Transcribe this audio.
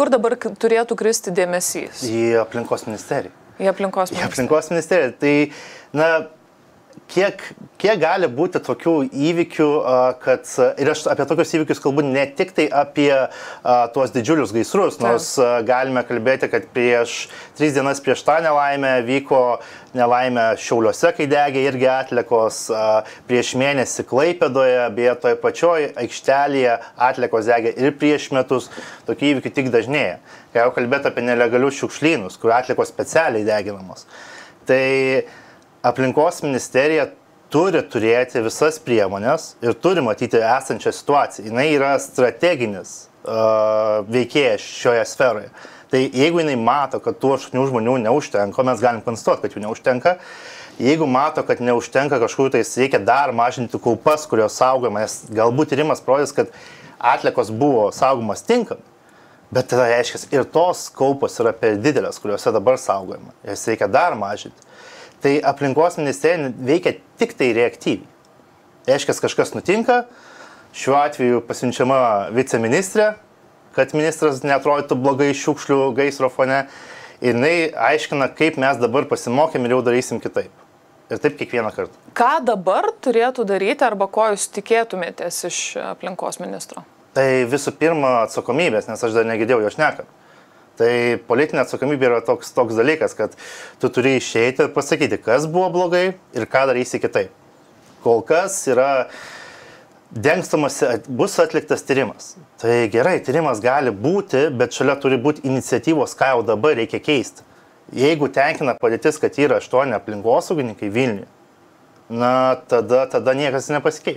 kur dabar turėtų kristi dėmesys? Į aplinkos ministeriją. Į aplinkos ministeriją. Į aplinkos ministeriją. Tai, na, kiek gali būti tokių įvykių, kad ir aš apie tokius įvykius kalbu ne tik tai apie tuos didžiulius gaisrus, nors galime kalbėti, kad 3 dienas prieš tą nelaimę vyko nelaimė Šiauliuose, kai degė irgi atliekos, prieš mėnesį Klaipėdoje, beje, toje pačioje aikštelėje atliekos degė ir prieš metus, tokie įvykiai tik dažnėja. Kai jau kalbėti apie nelegalius šiukšlynus, kur atliekos specialiai deginamos. Tai aplinkos ministerija turi turėti visas priemonės ir turi matyti esančią situaciją. Jis yra strateginis veikėjas šioje sferoje. Tai jeigu jinai mato, kad tų 8 žmonių neužtenka, mes galim konstatuoti, kad jų neužtenka, jeigu mato, kad neužtenka kažkur, tai reikia dar mažinti kaupas, kurios saugoma, nes galbūt tyrimas parodys, kad atliekos buvo saugomas tinkami, bet tada reiškia, ir tos kaupos yra per didelės, kuriuose dabar saugojama, jas reikia dar mažinti. Tai aplinkos ministerija veikia tik tai reaktyviai. Reiškia, kažkas nutinka, šiuo atveju pasiunčiama viceministrė, kad ministras neatrodytų blogai šiukšlių gaisro fone, ir jinai aiškina, kaip mes dabar pasimokėm ir jau darysim kitaip. Ir taip kiekvieną kartą. Ką dabar turėtų daryti arba ko jūs tikėtumėtės iš aplinkos ministro? Tai visų pirma atsakomybės, nes aš dar negirdėjau jo šnekant. Tai politinė atsakomybė yra toks dalykas, kad tu turi išeiti ir pasakyti, kas buvo blogai ir ką darysi kitaip. Kol kas yra dengstamas, bus atliktas tyrimas. Tai gerai, tyrimas gali būti, bet šalia turi būti iniciatyvos, ką jau dabar reikia keisti. Jeigu tenkina padėtis, kad yra 8 aplinkosaugininkai Vilniuje, na tada niekas nepasikeis.